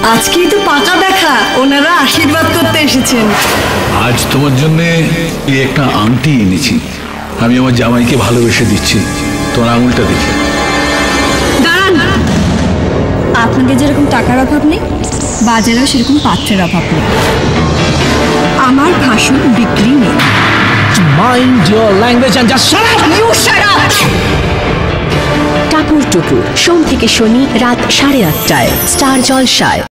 আজকেই তো পাকা দেখা, ওনারা আশীর্বাদ করতে এসেছেন। আজ তোমার জন্য একটা আংটি এনেছি। আমি আমার জামাইকে ভালোবেসে দিচ্ছি, তোমার আঙুলটা দেখে। দাঁড়ান, আপনাদের যেরকম টাকার অভাব নেই, বাজারেও সেরকম পাত্রের অভাব নেই। আমার ভাষণ বিক্রি নেই। Mind your language and just shut up! You shut up! টাপুর টুপুর সোম থেকে শনি রাত 8:30টায় স্টার জলসায়।